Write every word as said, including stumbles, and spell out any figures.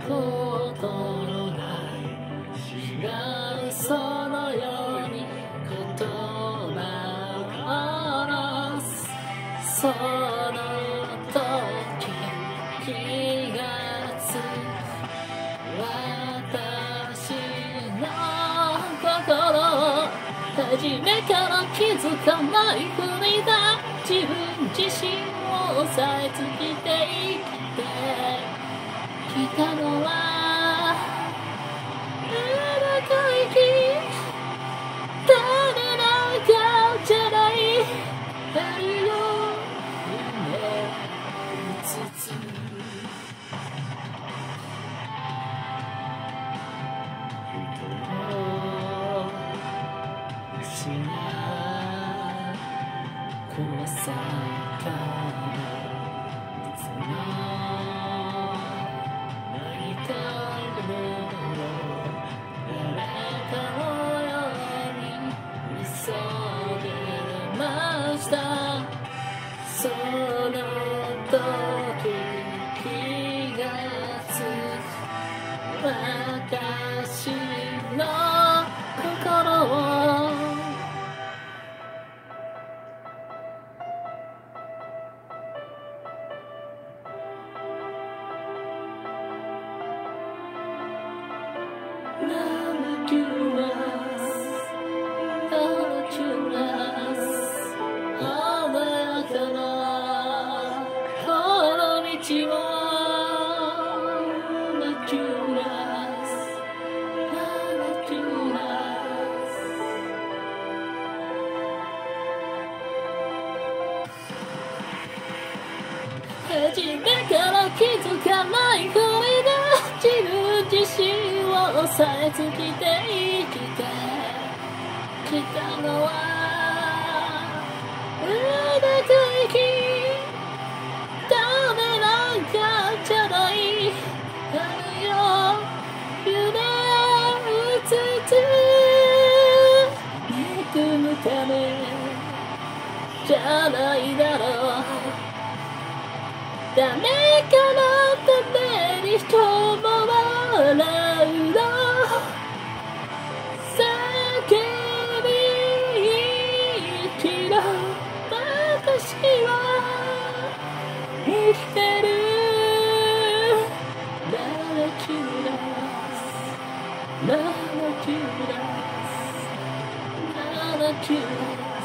ことのない違うそのように言葉を下ろすその時気がつく私の心初めから気づかないふりだ自分自身を抑えつけて生きてきたのは長生き誰なんかじゃないあるよ夢うつつ怖さからいつも泣いた夢を誰かのように見そびれましたその時気がつく私の心をLove you last, love you last 穏やかなこの道を Love you last, love you last 初めから気づかないふりだ自分自身抑えつけて生きてきたのは長生き誰なんかじゃないあるよ夢うつつ憎むためじゃないだろう誰かのために人も笑うの叫び生きろ私は生きてる Love you last Love you last Love you last